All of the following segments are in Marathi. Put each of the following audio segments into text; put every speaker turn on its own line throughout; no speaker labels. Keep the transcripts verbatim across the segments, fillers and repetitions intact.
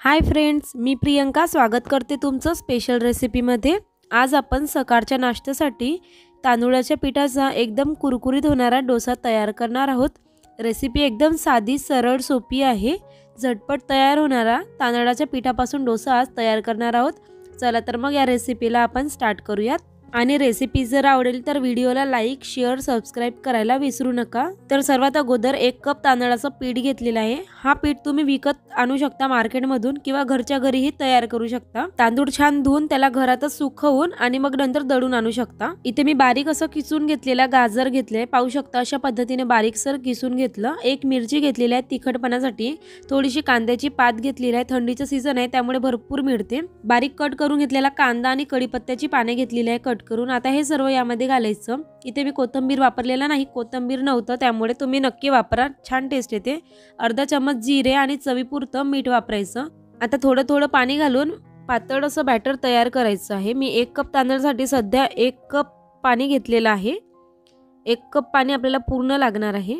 हाय फ्रेंड्स, मी प्रियंका स्वागत करते तुमचं स्पेशल रेसिपीमध्ये। आज आपण सकाळच्या नाश्त्यासाठी तांदूळाच्या पिठाचा एकदम कुरकुरीत होणारा डोसा तयार करणार आहोत। रेसिपी एकदम साधी, सरळ, सोपी आहे। झटपट तयार होणारा तांदळाच्या पिठापासून डोसा आज तयार करणार आहोत। चला तर मग या रेसिपीला आपण स्टार्ट करूयात। आणि रेसिपी जर आवडेल तर व्हिडिओला लाईक, शेअर, सबस्क्राइब करायला विसरू नका। तर सर्वात अगोदर एक कप तांदळाचं पीठ घेतलेलं आहे। हा पीठ तुम्ही विकत आणू शकता मार्केटमधून किंवा घरच्या घरीही तयार करू शकता। तांदूळ छान धुवून त्याला घरातच सुकवून आणि मग नंतर दळून आणू शकता। इथे मी बारीक असं किसून घेतलेला गाजर घेतले, पाहू शकता अशा पद्धतीने बारीकसर किसून घेतलं। एक मिरची घेतलेली आहे तिखटपणासाठी, थोडीशी कांद्याची पात घेतलेली आहे, थंडीचं सीझन आहे त्यामुळे भरपूर मिळते। बारीक कट करून घेतलेला कांदा आणि कढीपत्त्याची पाने घेतलेली आहे कट करून। आता हे सर्व यामध्ये घालायचं। इथे मी कोथिंबीर वापरलेला नाही, कोथिंबीर नव्हतं त्यामुळे तुम्ही नक्की वापरा, छान टेस्ट येते। अर्धा चमच जिरे आणि चवीपुरतं मीठ वापरायचं। आता थोडं थोडं पाणी घालून पातळ असं बॅटर तयार करायचं आहे। मी एक कप तांदळासाठी सध्या एक कप पाणी घेतलेलं आहे। एक कप पाणी आपल्याला पूर्ण लागणार आहे।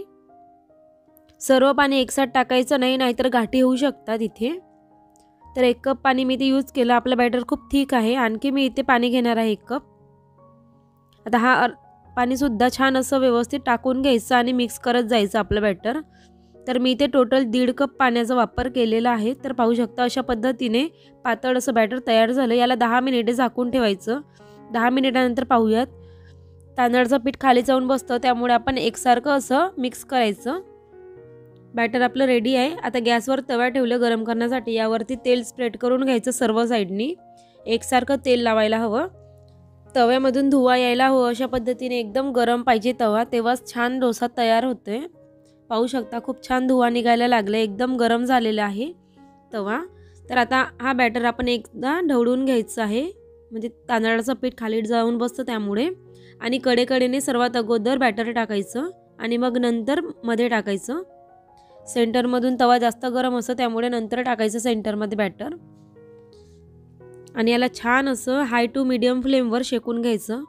सर्व पाणी एकसाथ टाकायचं नाही, नाहीतर गाठी होऊ शकतात इथे। तर एक कप पाणी मी इथे यूज केलं। आपलं बॅटर खूप थिक आहे, आणखी मी इथे पाणी घेणार आहे एक कप। आता हा पाणी सुद्धा छान असं व्यवस्थित टाकून घ्यायचं आणि मिक्स करत जायचं आपलं बॅटर। तर मी इथे टोटल दीड कप पाण्याचा वापर केलेला आहे। तर पाहू शकता अशा पद्धतीने पातळ असं बॅटर तयार झालं। याला दहा मिनिटे झाकून ठेवायचं। दहा मिनिटानंतर पाहूयात। तांदळाचं पीठ खाली जाऊन बसतं त्यामुळे आपण एकसारखं असं मिक्स करायचं। बॅटर आपलं रेडी आहे। आता गॅसवर तवा ठेवलं गरम करण्यासाठी। यावरती तेल स्प्रेड करून घ्यायचं सर्व साईडनी, एकसारखं तेल लावायला हवं। तव्यामधून धुवा यायला हवं अशा पद्धतीने एकदम गरम पाहिजे तवा, तेव्हाच छान डोसा तयार होतोय। पाहू शकता खूप छान धुवा निघायला लागला, एकदम गरम झालेला आहे तवा। तर आता हा बॅटर आपण एकदा ढवळून घ्यायचा आहे, म्हणजे तांदळाचं पीठ खाली जाऊन बसतं त्यामुळे। आणि कडेकडेने सर्वात अगोदर बॅटर टाकायचं आणि मग नंतर मध्ये टाकायचं। सेंटरमधून तवा जास्त गरम असतं त्यामुळे नंतर टाकायचं सेंटरमध्ये बॅटर। आणि याला छान असं हाय टू मीडियम फ्लेमवर शेकून घ्यायचं।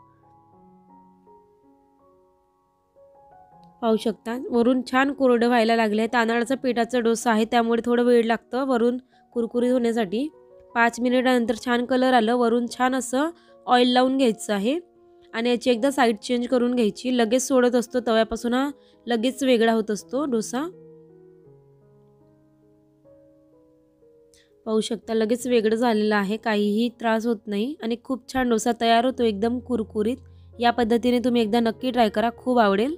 पाहू शकता वरून छान कोरडं व्हायला लागले। तांदळाचा पिठाचा डोसा आहे त्यामुळे थोडं वेळ लागतं वरून कुरकुरीत होण्यासाठी। पाच मिनिटानंतर छान कलर आलं, वरून छान असं ऑइल लावून घ्यायचं आहे आणि याची एकदा साईड चेंज करून घ्यायची। लगेच सोडत असतो तव्यापासून, हा लगेच वेगळा होत असतो डोसा। पाहू शकता लगेच वेगळं झालेलं आहे, काहीही त्रास होत नाही आणि खूप छान डोसा तयार होतो एकदम कुरकुरीत। या पद्धतीने तुम्ही एकदा नक्की ट्राय करा, खूप आवडेल।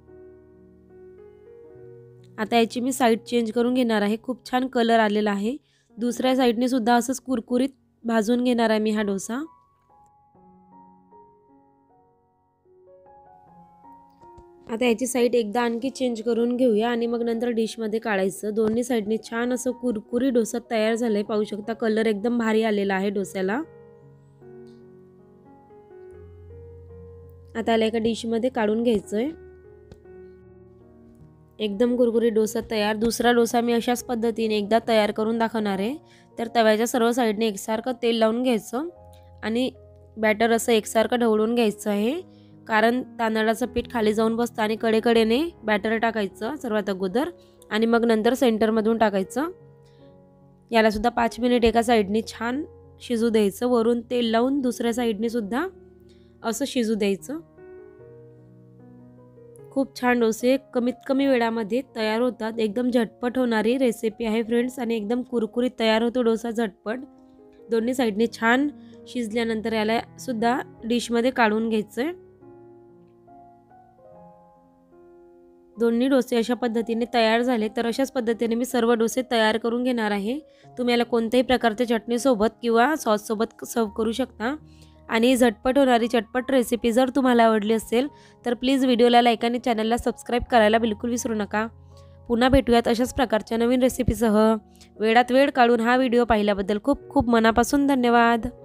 आता याची मी साईड चेंज करून घेणार आहे। खूप छान कलर आलेला आहे। दुसऱ्या साईडने सुद्धा असंच कुरकुरीत भाजून घेणार आहे मी हा डोसा। आता याची साईड एकदा आणखी चेंज करून घेऊया आणि मग नंतर डिशमध्ये काढायचं। दोन्ही साईडने छान असं कुरकुरी डोसा तयार झालाय। पाहू शकता कलर एकदम भारी आलेला आहे डोस्याला। आता याला एका डिशमध्ये काढून घ्यायचंय। एकदम कुरकुरी डोसा तयार। दुसरा डोसा मी अशाच पद्धतीने एकदा तयार करून दाखवणार आहे। तर तव्याच्या सर्व साईडने एकसारखं तेल लावून घ्यायचं आणि बॅटर असं एकसारखं ढवळून घ्यायचं आहे, कारण तांदळाचं पीठ खाली जाऊन बसतं। आणि कडेकडेने बॅटर टाकायचं सर्वात अगोदर आणि मग नंतर सेंटरमधून टाकायचं। याला सुद्धा पाच मिनिट एका साईडने छान शिजू द्यायचं। वरून तेल लावून दुसऱ्या साईडने सुद्धा असं शिजू द्यायचं। खूप छान डोसे कमीत कमी वेळामध्ये तयार होतात। एकदम झटपट होणारी रेसिपी आहे फ्रेंड्स आणि एकदम कुरकुरीत तयार होतो डोसा झटपट। दोन्ही साईडने छान शिजल्यानंतर याला सुद्धा डिशमध्ये काढून घ्यायचंय। दोन्ही डोसे अशा पद्धतीने तयार झाले। तर अशाच पद्धतीने मी सर्व डोसे तयार करून घेणार आहे। तुम्ही याला कोणत्याही प्रकारच्या चटणीसोबत किंवा सॉससोबत सर्व करू शकता। आणि झटपट होणारी चटपट रेसिपी जर तुम्हाला आवडली असेल तर प्लीज व्हिडिओला लाईक आणि चॅनलला सबस्क्राईब करायला बिलकुल विसरू नका। पुन्हा भेटूयात अशाच प्रकारच्या नवीन रेसिपीसह। वेळात वेळ काढून हा व्हिडिओ पाहिल्याबद्दल खूप खूप मनापासून धन्यवाद।